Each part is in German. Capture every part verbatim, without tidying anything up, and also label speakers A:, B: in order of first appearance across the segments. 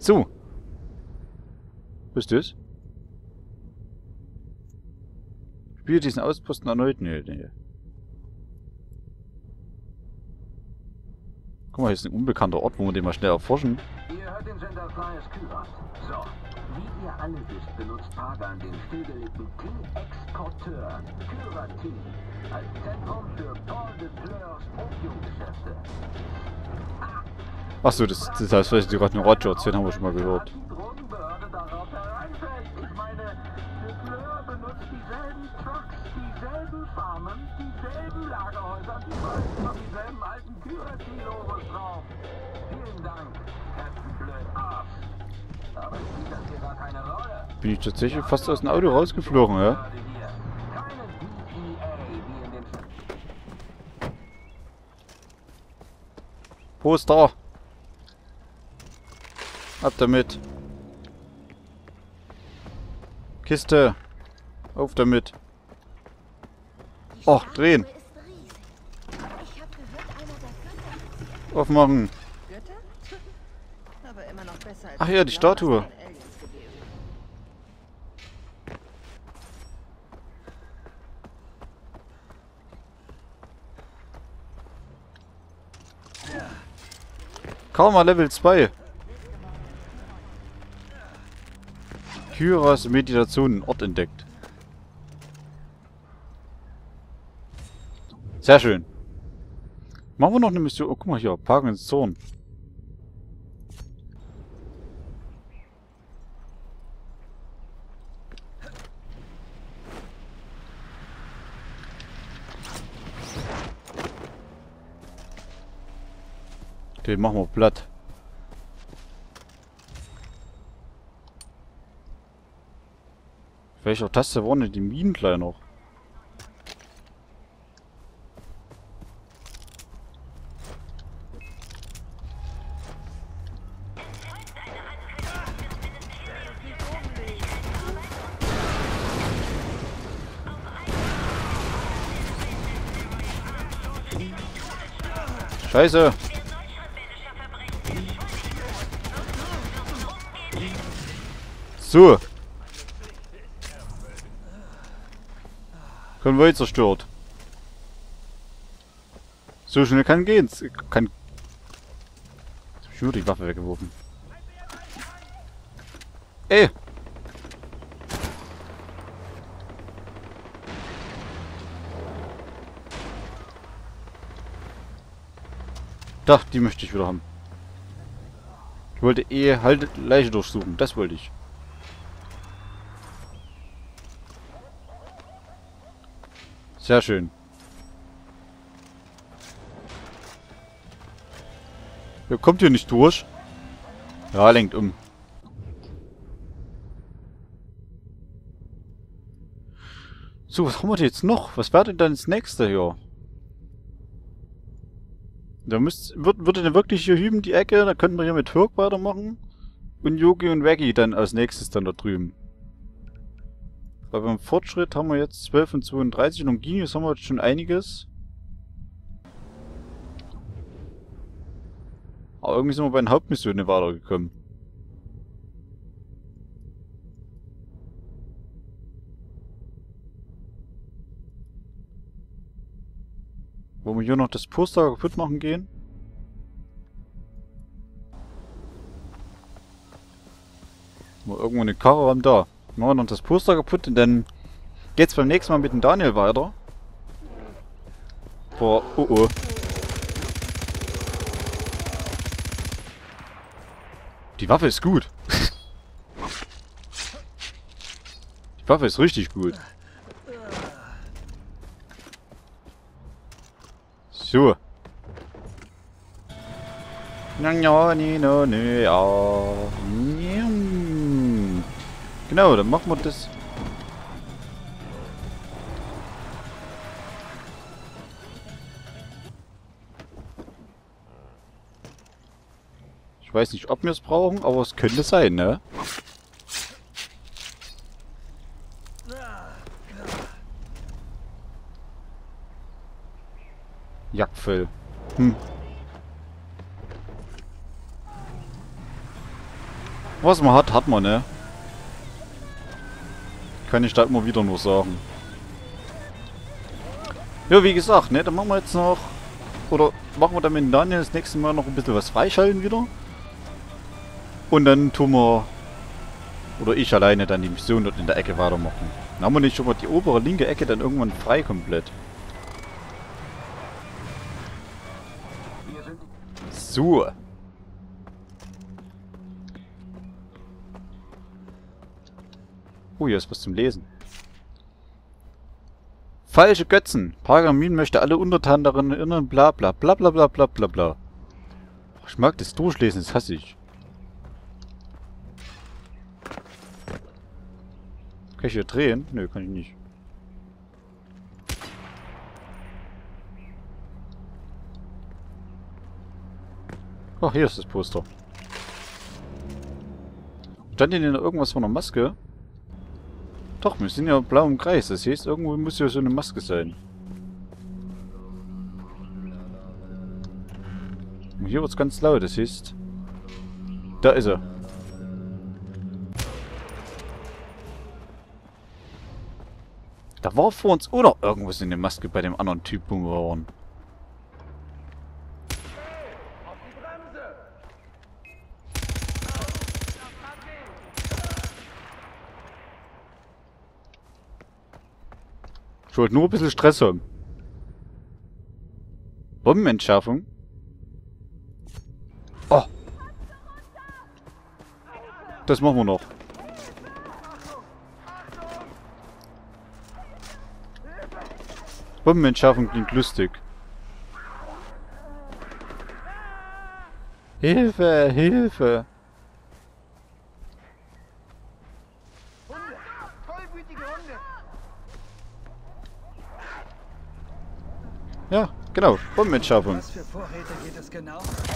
A: So. Bist du's? Spiele diesen Ausposten erneut. Nee, nee. Guck mal, hier ist ein unbekannter Ort, wo wir den mal schnell erforschen.
B: Ihr hört den Sender Flyers Kyrat. So. Wie ihr alle wisst, benutzt Pagan den stillgelegten Tee-Exporteur Kyratin als Zentrum für Paul de Fleurs Opiumgeschäfte.
A: Achso, das, das heißt vielleicht die Rotten Roger, den haben wir schon mal gehört.
B: Die Drogenbehörde darauf hereinfällt. Ich meine, de Fleur benutzt dieselben Trucks, dieselben Farmen, dieselben Lagerhäuser, die meisten haben dieselben alten Kyratin-Logos drauf. Vielen Dank, Captain Blödarsch. Aber spielt das hier gar keine Rolle.
A: Bin ich tatsächlich fast aus dem Auto rausgeflogen, ja?
B: Keine D E A wie in den
A: Poster! Ab damit! Kiste! Auf damit! Och, drehen! Aufmachen! Ach ja, die Statue! Karma Level zwei. Kyras Meditation, Ort entdeckt. Sehr schön. Machen wir noch eine Mission. Oh, guck mal hier. Pagans Zorn. Den machen wir platt. Welcher Taste waren denn die Minen gleich noch? Scheiße! So. Konvoi zerstört. So schnell kann gehen. Kann. Jetzt hab ich nur die Waffe weggeworfen. Ey! Da, die möchte ich wieder haben. Ich wollte eh halt Leiche durchsuchen. Das wollte ich. Sehr schön. Wer kommt hier nicht durch? Ja, lenkt um. So, was haben wir denn jetzt noch? Was wäre denn dann das nächste hier? Da müsst, wird, würde denn wirklich hier hüben die Ecke, da könnten wir hier mit Hirk weitermachen. Und Yogi und Waggy dann als nächstes dann da drüben. Weil beim Fortschritt haben wir jetzt zwölf und zweiunddreißig. Und Genius haben wir jetzt schon einiges. Aber irgendwie sind wir bei den Hauptmissionen weitergekommen. Wollen wir hier noch das Poster kaputt machen gehen? Mal irgendwo eine Karre haben da. Machen wir noch das Poster kaputt und dann geht's beim nächsten Mal mit dem Daniel weiter. Boah, oh oh. Die Waffe ist gut. Die Waffe ist richtig gut. So. Genau, dann machen wir das. Ich weiß nicht, ob wir es brauchen, aber es könnte sein, ne? Jagdfell. Hm. Was man hat, hat man, ne? Kann ich da immer wieder nur sagen. Ja, wie gesagt, ne, dann machen wir jetzt noch... Oder machen wir dann mit Daniel das nächste Mal noch ein bisschen was freischalten wieder. Und dann tun wir... Oder ich alleine dann die Mission dort in der Ecke weitermachen. Dann haben wir nicht schon mal die obere linke Ecke dann irgendwann frei komplett. So. Oh, hier ist was zum Lesen. Falsche Götzen. Pargamin möchte alle Untertanen daran erinnern, bla bla bla bla bla bla bla bla. Ich mag das Durchlesen, das hasse ich. Kann ich hier drehen? Nö, kann ich nicht. Ach, hier ist das Poster. Stand hier denn irgendwas von einer Maske? Doch, wir sind ja blau im Kreis. Das heißt, irgendwo muss ja so eine Maske sein. Und hier wird es ganz laut. Das heißt... Da ist er. Da war vor uns auch noch irgendwas in der Maske bei dem anderen Typ, wo wir waren. Ich wollte nur ein bisschen Stress haben. Bombenentschärfung? Oh! Das machen wir noch. Bombenentschärfung klingt lustig. Hilfe! Hilfe! Ja, genau. Bombenentschärfung.
C: Was für Vorräte geht es genau?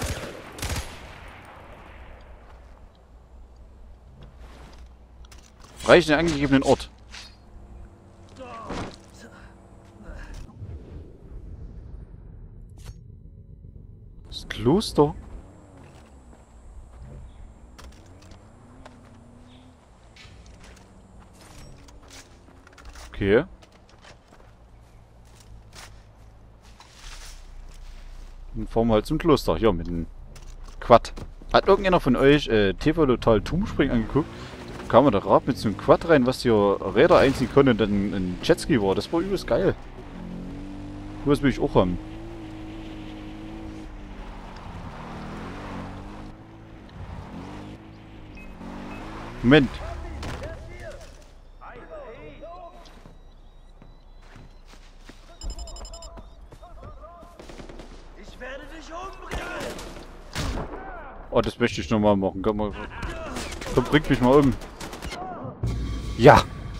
A: Reichen den angegebenen Ort. Das Kloster. Okay. Dann fahren wir halt zum Kloster. Ja, mit dem Quad. Hat irgendjemand von euch äh, T V Total Turmspringen angeguckt? Kam man da gerade mit so einem Quad rein, was hier Räder einziehen konnte und dann ein Jetski war. Das war übelst geil. Das will ich auch haben. Moment.
C: Ich werde dich umbringen!
A: Oh, das möchte ich nochmal machen. Komm, mal, komm, bring mich mal um. Ja!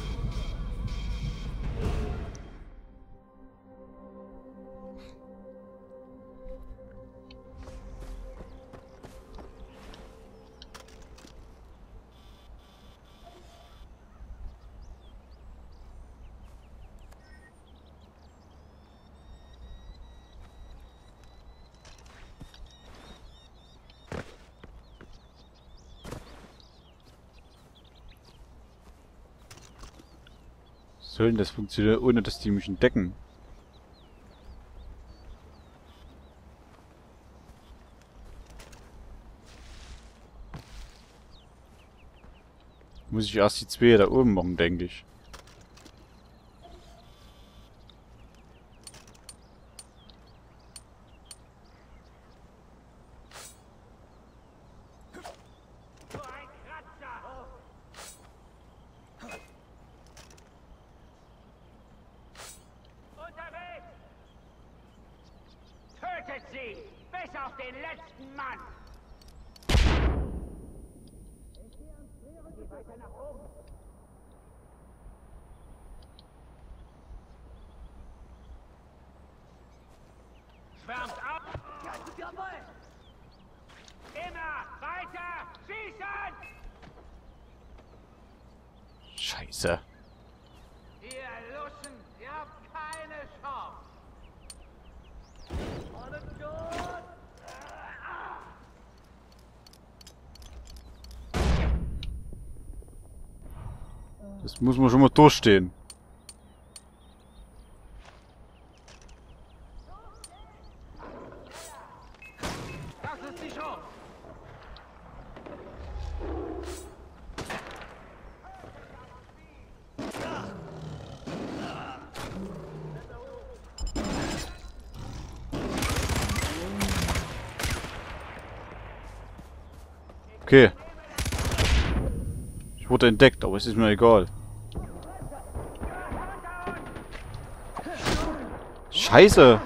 A: Soll denn das funktionieren, ohne dass die mich entdecken? Muss ich erst die zwei da oben machen, denke ich.
B: Tötet sie! Bis auf den letzten Mann! Geht weiter nach oben! Schwärmt ab! Jawohl! Immer weiter schießen!
A: Scheiße.
B: Ihr Luschen, ihr habt keine Chance!
A: Das muss man schon mal durchstehen.
C: Das ist die Chance.
A: Okay. Ich wurde entdeckt, aber es ist mir egal. Scheiße!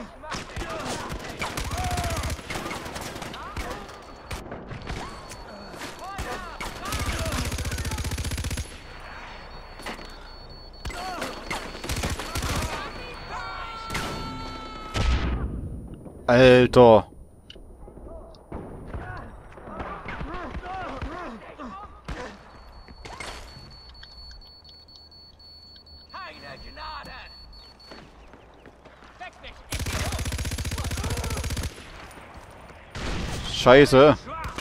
A: Alter!
C: Keine Gnade. Weg mich.
A: Scheiße!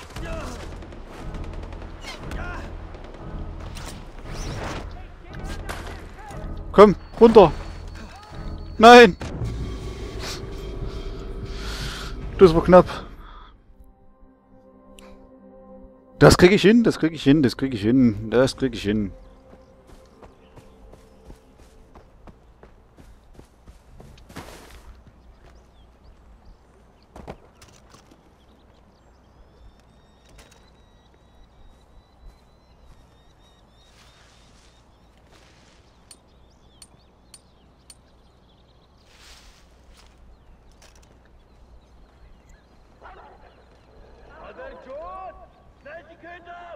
A: Komm, runter! Nein! Das war knapp. Das krieg ich hin, das krieg ich hin, das krieg ich hin, das krieg ich hin.
C: Schon! Schnell die Kinder!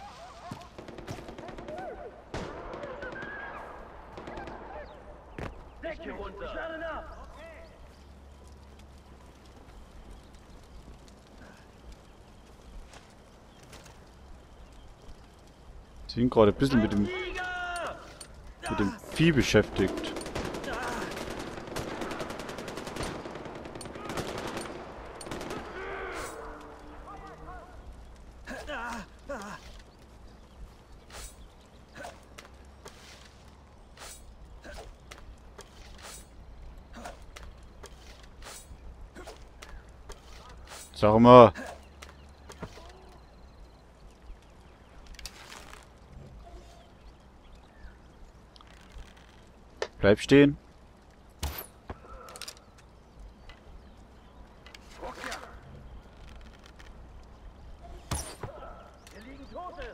C: Decke runter! Ich werde nach!
A: Sie sind gerade ein bisschen mit dem, mit dem Vieh beschäftigt. Sag mal. Bleib stehen.
C: Hier liegen Tote!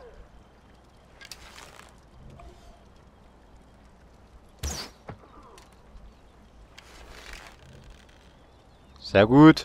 A: Sehr gut.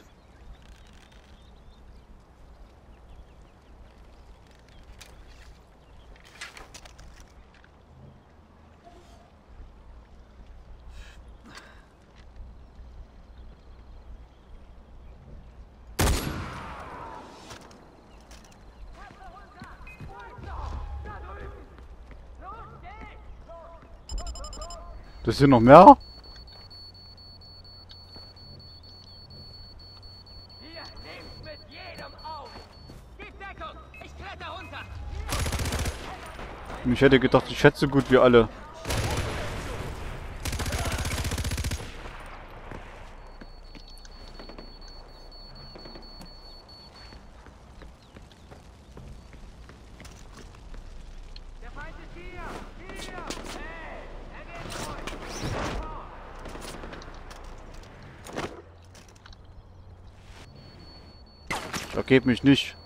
A: Das sind noch mehr?
C: Hier, nehmt mit jedem auf! Gib Deckung! Ich kletter runter!
A: Ich hätte gedacht, ich schätze so gut wie alle.
C: Der Feind ist hier! Hier! Hey! Er geht durch!
A: Ich ergebe mich nicht.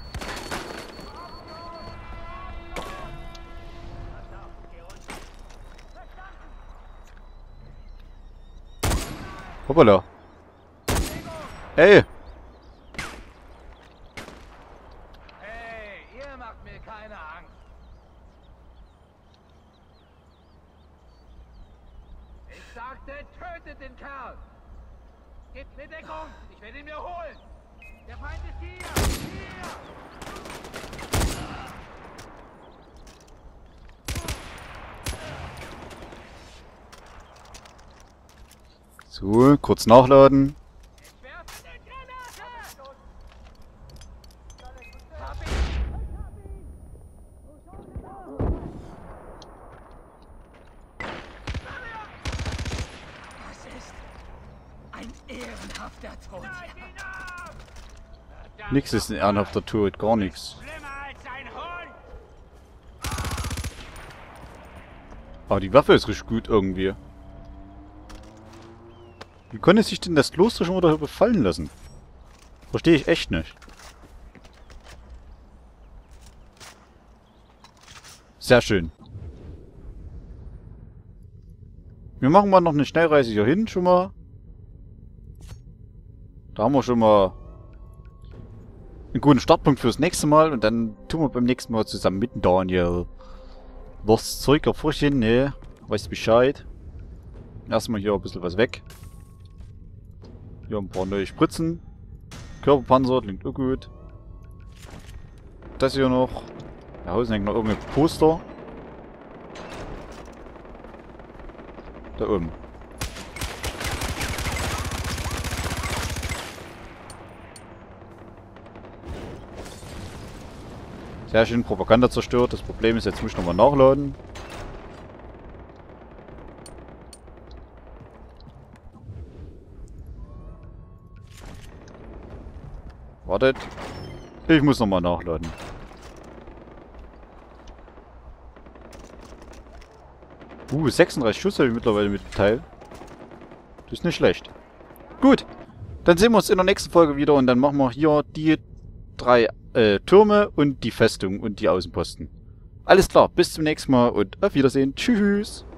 A: Hoppala. Ey!
C: Hey, ihr macht mir keine Angst! Ich sagte, tötet den Kerl! Gebt mir Deckung! Ich werde ihn mir holen! Der Feind ist hier! Hier!
A: So, kurz nachladen.
C: Ich werfe eine Granate! Hab ihn! der Tod.
A: Nix ist ein ehrenhafter Tod, gar nichts.
C: Schlimmer als ein Hund.
A: Aber die Waffe ist richtig gut irgendwie. Wie konnte sich denn das Kloster schon wieder befallen lassen? Verstehe ich echt nicht. Sehr schön. Wir machen mal noch eine Schnellreise hier hin, schon mal. Da haben wir schon mal einen guten Startpunkt fürs nächste Mal. Und dann tun wir beim nächsten Mal zusammen mit dem Daniel das Zeug erforschen. Ne, weißt Bescheid. Erstmal hier ein bisschen was weg. Hier ein paar neue Spritzen. Körperpanzer, klingt auch gut. Das hier noch. Da außen hängt noch irgendein Poster. Da oben. Sehr schön, Propaganda zerstört. Das Problem ist, jetzt muss ich nochmal nachladen. Wartet. Ich muss nochmal nachladen. Uh, sechsunddreißig Schuss habe ich mittlerweile mit dem Teil. Das ist nicht schlecht. Gut. Dann sehen wir uns in der nächsten Folge wieder und dann machen wir hier die drei äh, Türme und die Festung und die Außenposten. Alles klar, bis zum nächsten Mal und auf Wiedersehen. Tschüss.